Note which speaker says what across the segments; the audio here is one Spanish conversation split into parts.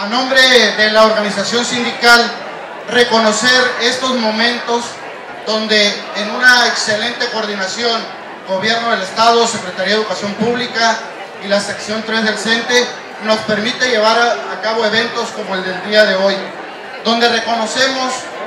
Speaker 1: a nombre de la organización sindical, reconocer estos momentos donde en una excelente coordinación, Gobierno del Estado, Secretaría de Educación Pública y la sección 3 del CENTE, nos permite llevar a cabo eventos como el del día de hoy, donde reconocemos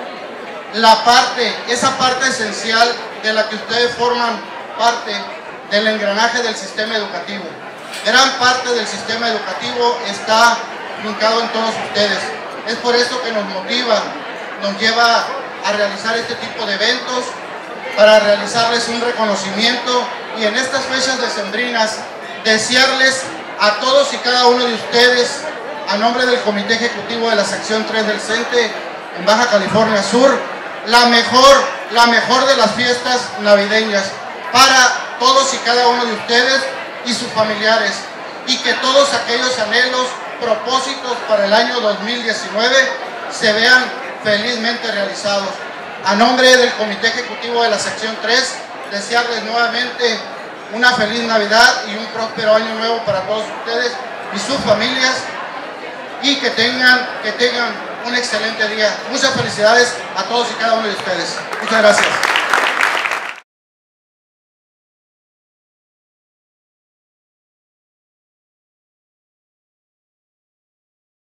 Speaker 1: esa parte esencial de la que ustedes forman parte del engranaje del sistema educativo. Gran parte del sistema educativo está vincado en todos ustedes. Es por eso que nos motiva, nos lleva a realizar este tipo de eventos, para realizarles un reconocimiento y en estas fechas decembrinas desearles a todos y cada uno de ustedes, a nombre del Comité Ejecutivo de la sección 3 del CENTE en Baja California Sur, la mejor de las fiestas navideñas para todos y cada uno de ustedes y sus familiares, y que todos aquellos anhelos, propósitos para el año 2019 se vean felizmente realizados. A nombre del Comité Ejecutivo de la sección 3, desearles nuevamente una feliz Navidad y un próspero año nuevo para todos ustedes y sus familias, y que tengan un excelente día. Muchas felicidades a todos y cada uno de ustedes. Muchas gracias.